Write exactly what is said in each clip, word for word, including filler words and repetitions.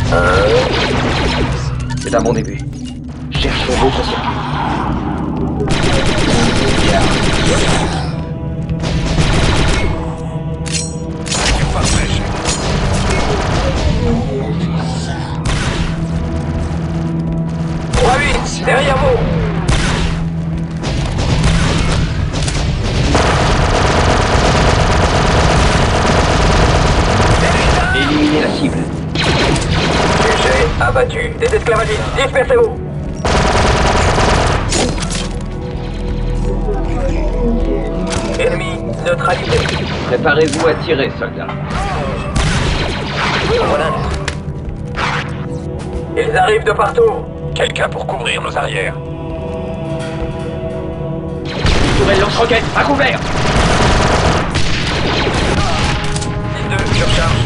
C'est un bon début. Cherchons d'autres circuits. Bien. trois huit, derrière vous. Éliminez la cible. Sujet abattu. Des esclavagistes, dispersez-vous. Ennemi neutralisé. Préparez-vous à tirer, soldats. Voilà. Ils arrivent de partout. Quelqu'un pour couvrir nos arrières. Tourelle lance-roquette, à couvert. Ligne deux, surcharge.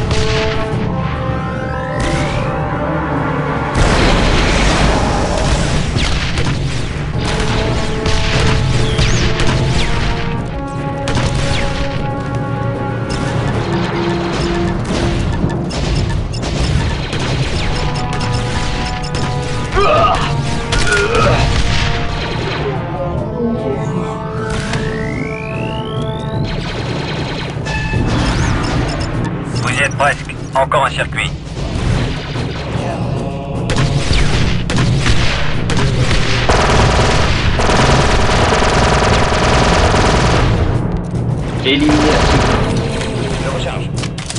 Vous y êtes presque. Encore un circuit. Éliminez la cible. Je recharge.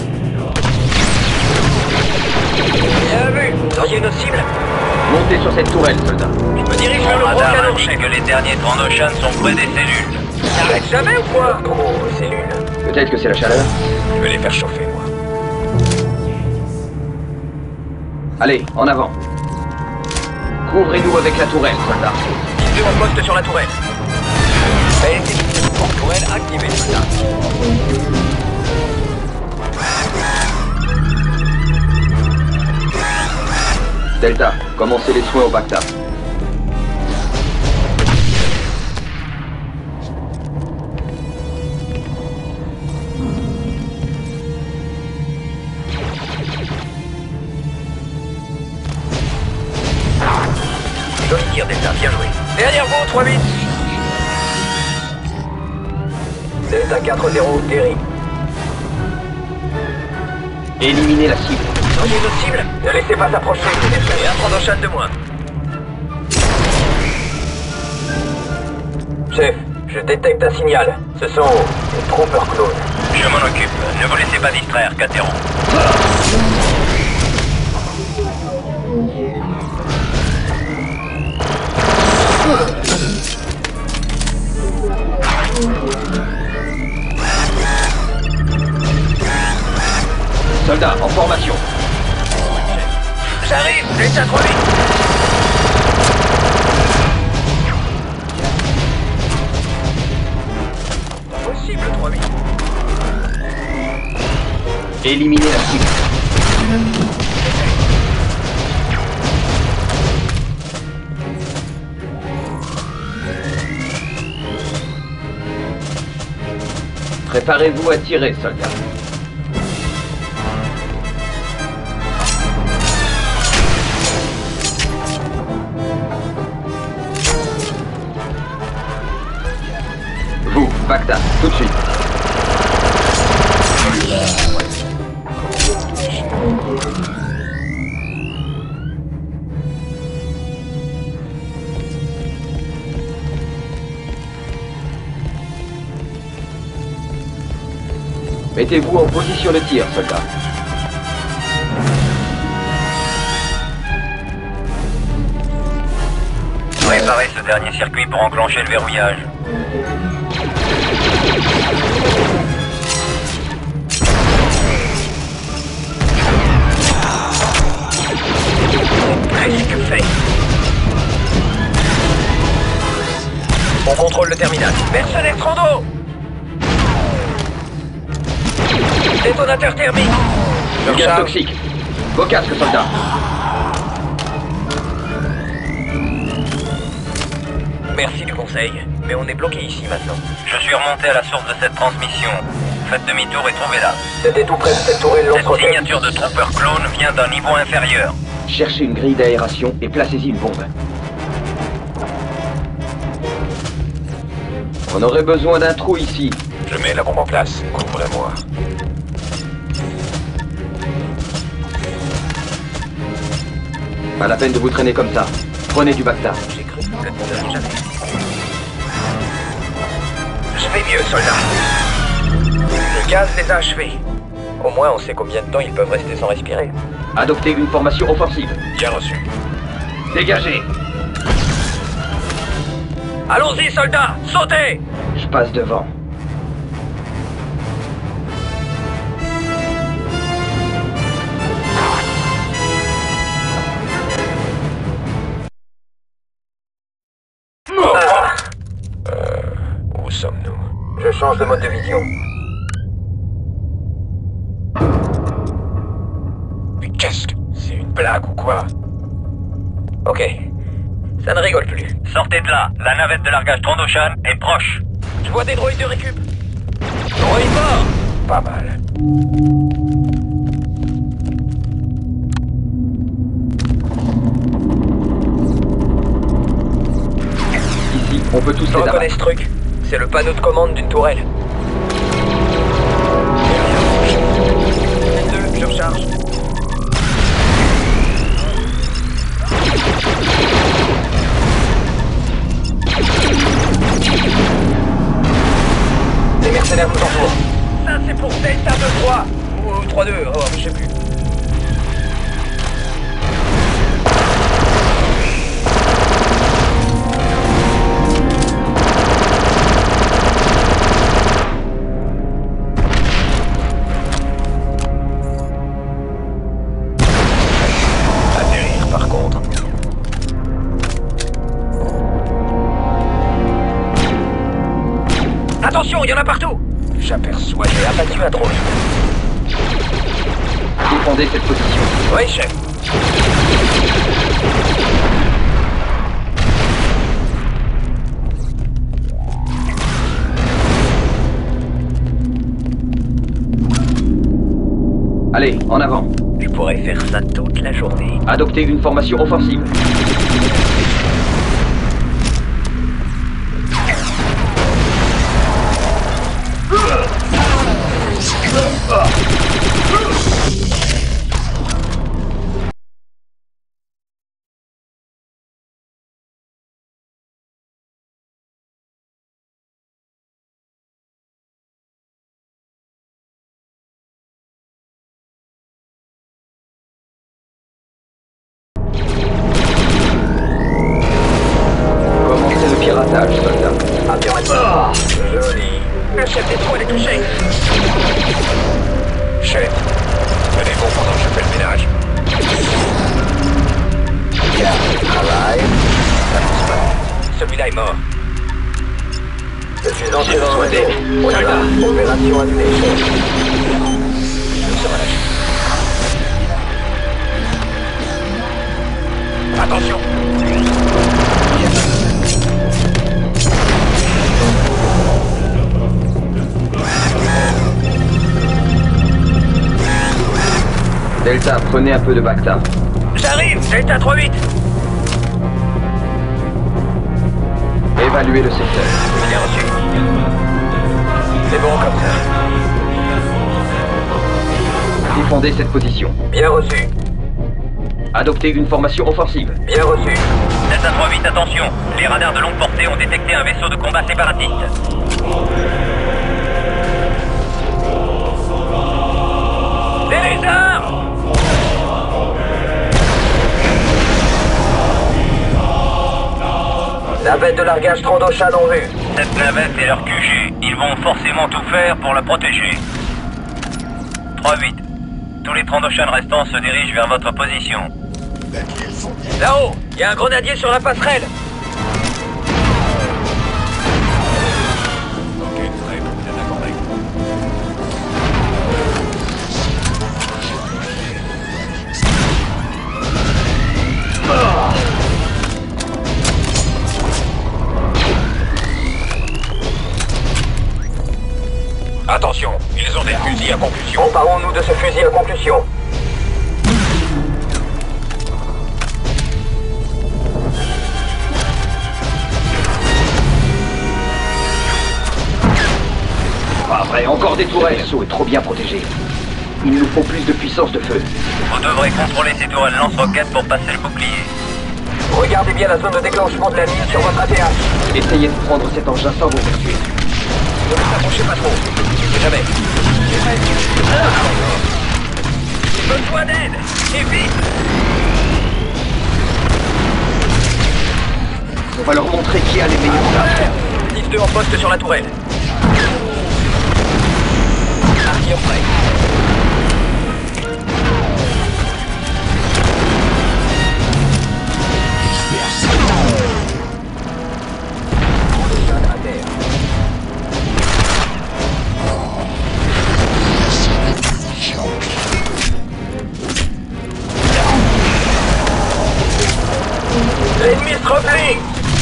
Bien vu. Vous auriez notre cible? Montez sur cette tourelle, soldats. Je me dirige vers Le le gros radar canon, indique chef. que les derniers Trandoshan sont près des cellules. J'arrête jamais ou quoi? Gros cellules. Peut-être que c'est la chaleur. Je vais les faire chauffer, moi. Allez, en avant. Couvrez-nous avec la tourelle, soldats. Ligne deux en poste sur la tourelle. Allez, tourelle activée, soldat. Delta, commencez les soins au Bacta. Joli tir, Delta, bien joué. Derrière vous, trois huit. Delta quatre zéro, Terry. Éliminez la cible. Voyez notre cible? Ne laissez pas s'approcher. Et un Trandoshan de moins. Chef, je détecte un signal. Ce sont des troopers clones. Je m'en occupe. Ne vous laissez pas distraire, Cateron. Soldats, en formation. J'arrive, Delta trois huit. Possible, trois huit. Éliminez la cible. Préparez-vous à tirer, soldats. Vous, Bacta, tout de suite. Mettez-vous en position de tir, soldats. Préparez ce dernier circuit pour enclencher le verrouillage. Presque fait. On contrôle le terminal. Mercenaires Trando. Détonateur thermique. Le gaz toxique. Vos casques, soldats. Merci du conseil, mais on est bloqué ici maintenant. Je suis remonté à la source de cette transmission. Faites demi-tour et trouvez-la. C'était tout près de cette tourelle Cette lance-roquette. signature de Trooper Clone vient d'un niveau inférieur. Cherchez une grille d'aération et placez-y une bombe. On aurait besoin d'un trou ici. Je mets la bombe en place. Couvrez-moi. Pas la peine de vous traîner comme ça. Prenez du Bacta. J'ai cru que ne jamais. Je vais mieux, soldat. Le gaz les a achevés. Au moins, on sait combien de temps ils peuvent rester sans respirer. Adoptez une formation offensive. Bien reçu. Dégagez. Allons-y, soldats. Sautez. Je passe devant. Ah. Euh, où sommes-nous? Je change de mode de vision. Mais qu'est-ce que... C'est une blague ou quoi? Ok. Ça ne rigole plus. Sortez de là. La navette de largage Trandoshan est proche. Je vois des droïdes de récup. Droïde mort. Pas mal. Ici, on peut tous Je les reconnais abattre. ce truc. C'est le panneau de commande d'une tourelle. deux, je recharge. Les mercenaires vous entourent. Ça, c'est pour Delta deux trois. Ou trois deux, oh, je sais plus. Atterrir, par contre. Attention, il y en a partout. J'aperçois, j'ai abattu un droïde. Défendez cette position. Oui, chef. Allez, en avant. Je pourrais faire ça toute la journée. Adoptez une formation offensive. Commencez le piratage, soldat. Avion à joli. Le chef des trous est touché. Chef, tenez bon pendant que je fais le ménage. Bien, travail. Ça pousse pas. Celui-là est mort. Je suis entré dans le réseau. Soldat, opération annulée, chef. Je serai là. Attention. Delta, prenez un peu de Bacta. J'arrive, Delta trois huit. Évaluez le secteur. Bien reçu. C'est bon comme ça. Défendez cette position. Bien reçu. Adoptez une formation offensive. Bien reçu. Delta trois huit, attention. Les radars de longue portée ont détecté un vaisseau de combat séparatiste. Les lézards! Navette de largage Trandoshan en vue. Cette navette est leur Q G. Ils vont forcément tout faire pour la protéger. trois huit. Tous les Trandoshan restants se dirigent vers votre position. Là-haut, il y a un grenadier sur la passerelle. Ok, très bien accordé. Attention, ils Fusil à conclusion. Emparons-nous de ce fusil à conclusion. Pas vrai, encore des tourelles. Le vaisseau est trop bien protégé. Il nous faut plus de puissance de feu. Vous devrez contrôler ces tourelles lance-roquettes pour passer le bouclier. Regardez bien la zone de déclenchement de la mine sur votre A T H. Essayez de prendre cet engin sans vous faire tuer. Ne vous approchez pas trop. Je sais jamais. J'ai besoin d'aide. Et vite. On va leur montrer qui a les meilleurs armes. dix deux en poste sur la tourelle. Artilleur prêt. L'ennemi se replie.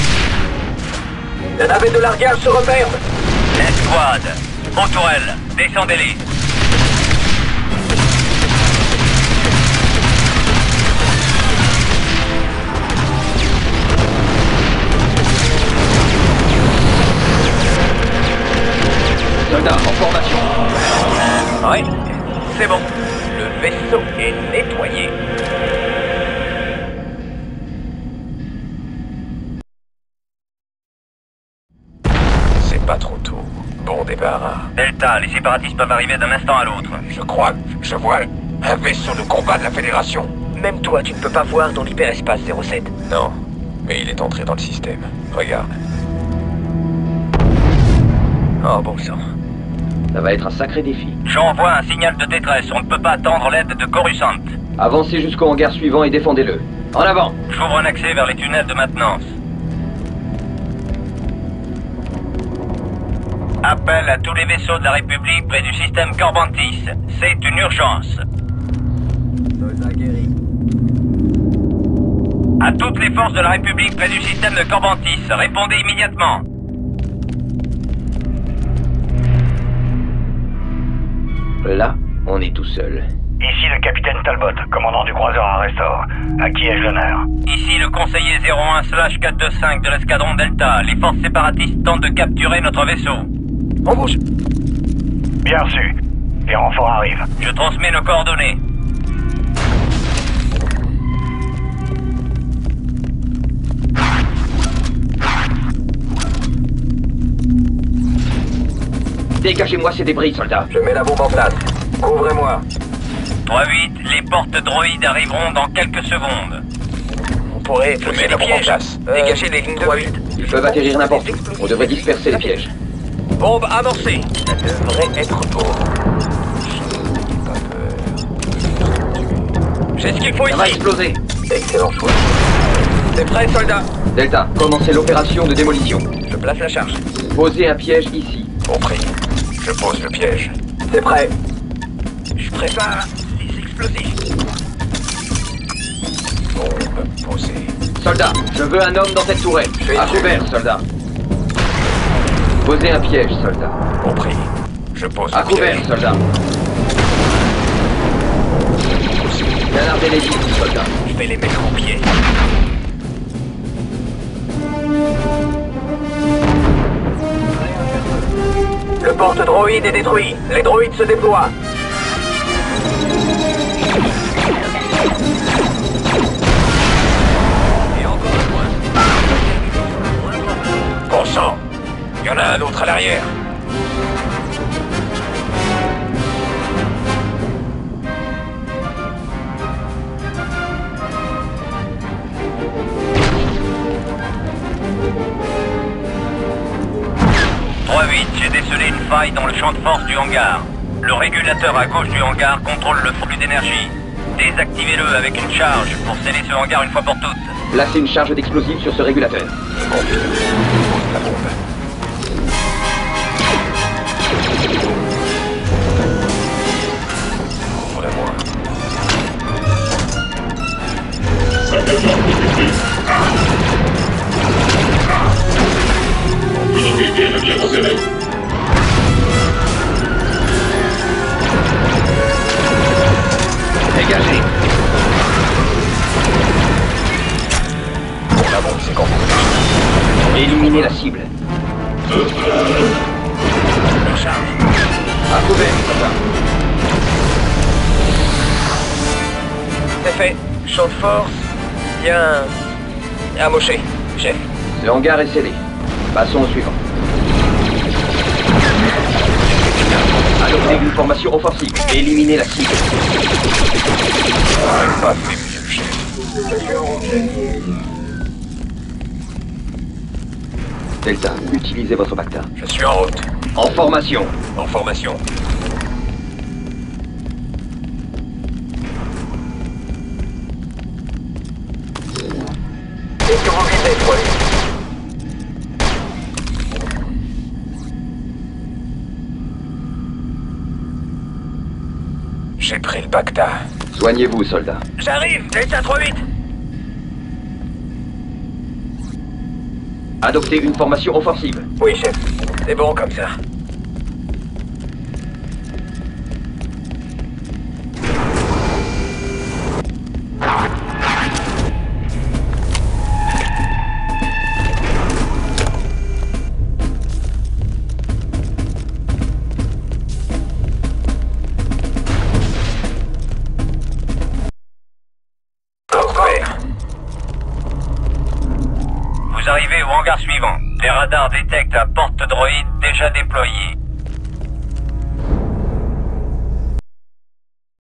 La navette de largage se referme. L'escouade. Aux tourelles. Descendez-les. Soldats en formation. Ouais, c'est bon. Le vaisseau est nettoyé. C'est pas trop tôt. Bon débarras. Delta, les séparatistes peuvent arriver d'un instant à l'autre. Je crois, je vois un vaisseau de combat de la Fédération. Même toi, tu ne peux pas voir dans l'hyperespace zéro sept. Non, mais il est entré dans le système. Regarde. Oh bon sang. Ça va être un sacré défi. J'envoie un signal de détresse. On ne peut pas attendre l'aide de Coruscant. Avancez jusqu'au hangar suivant et défendez-le. En avant! J'ouvre un accès vers les tunnels de maintenance. Appel à tous les vaisseaux de la République près du système Corbantis. C'est une urgence. À toutes les forces de la République près du système de Corbantis, répondez immédiatement. Là, on est tout seul. Ici le capitaine Talbot, commandant du croiseur Arrestor. À qui ai-je l'honneur? Ici le conseiller zéro un slash quatre deux cinq de l'escadron Delta. Les forces séparatistes tentent de capturer notre vaisseau. En bouge. Bien reçu. Les renforts arrivent. Je transmets nos coordonnées. Dégagez-moi ces débris, soldats. Je mets la bombe en place. Couvrez-moi. trois huit, les portes droïdes arriveront dans quelques secondes. On pourrait Je mets la bombe en place. Euh, Dégagez les lignes de huit. Ils peuvent atterrir n'importe où. On devrait disperser les pièges. Bombe amorcée. Ça devrait être beau. Pas peur. J'ai ce qu'il faut Ça va ici. exploser. Excellent choix. C'est prêt, soldat? Delta, commencez l'opération de démolition. Je place la charge. Posez un piège ici. Compris. Je pose le piège. C'est prêt. Je prépare les explosifs. Bombe posée. Soldats, je veux un homme dans cette tourelle. Je suis À dessus. couvert, soldats. Posez un piège, soldats. Compris. Je pose À le piège. couvert, soldats. Gardez les lignes, soldats. Je vais les mettre en pied. Le porte-droïde est détruit. Les droïdes se déploient. Et encore un point. Bon sang. Il y en a un autre à l'arrière. trois huit, j'ai décelé une faille dans le champ de force du hangar. Le régulateur à gauche du hangar contrôle le flux d'énergie. Désactivez-le avec une charge pour sceller ce hangar une fois pour toutes. Placez une charge d'explosifs sur ce régulateur. Confirme. Je pose la bombe. Ouvre-moi. Parfait. Champ de force. Bien... amoché, chef. Le hangar est scellé. Passons au suivant. Adoptez une formation offensive et éliminez la cible. Pas fait mieux, chef. Delta, utilisez votre Bacta. Je suis en route. En formation. En formation. Et que vous visez, Troy? J'ai pris le Bacta. Soignez-vous, soldats. J'arrive, Delta trois huit. Adoptez une formation offensive. Oui, chef. C'est bon comme ça. Vous arrivez au hangar suivant. Les radars détectent un porte-droïde déjà déployé.